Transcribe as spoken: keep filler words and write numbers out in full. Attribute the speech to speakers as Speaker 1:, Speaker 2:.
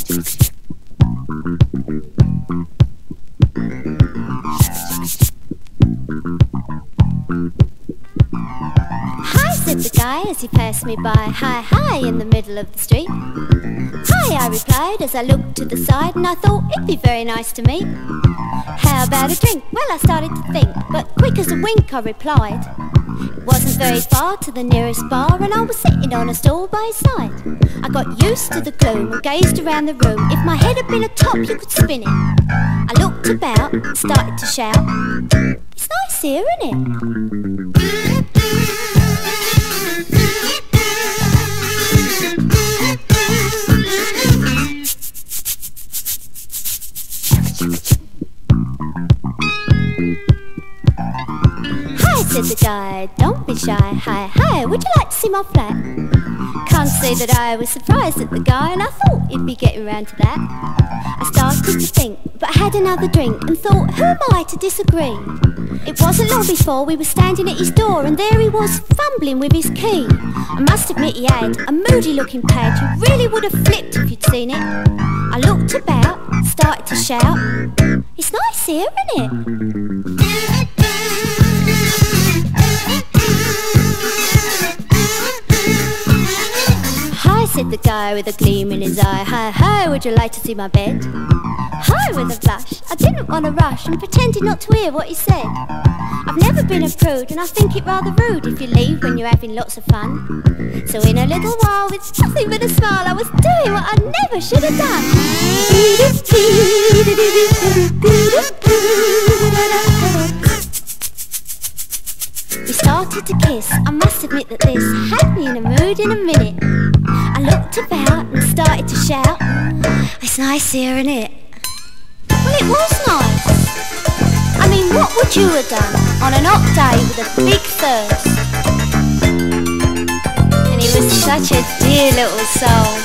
Speaker 1: Hi, said the guy as he passed me by. Hi, hi, in the middle of the street. Hi, I replied as I looked to the side, and I thought it'd be very nice to meet. How about a drink? Well, I started to think, but quick as a wink I replied. It wasn't very far to the nearest bar, and I was sitting on a stool by his side. I got used to the gloom and gazed around the room. If my head had been a top, you could spin it. I looked about and started to shout, it's nice here, isn't it? Hi, said the guy, don't be shy. Hi, hi, would you like to see my flat? Can't say that I was surprised at the guy, and I thought he'd be getting round to that. I started to think, but I had another drink and thought, who am I to disagree? It wasn't long before we were standing at his door, and there he was fumbling with his key. I must admit he had a moody looking pad. You really would have flipped if you'd seen it. I looked about, started to shout, it's nice here, isn't it? Hi, said the guy with a gleam in his eye. Hi, hi, would you like to see my bed? Hi, with a blush. I didn't want to rush and pretended not to hear what he said. I've never been a prude, and I think it rather rude if you leave when you're having lots of fun. So in a little while, with nothing but a smile, I was doing what I never should have done. We started to kiss. I must admit that this had me in a mood in a minute. I looked about and started to shout, it's nice here, isn't it? Well, it was nice. I mean, what would you have done on an hot day with a big thirst? And he was such a dear little soul.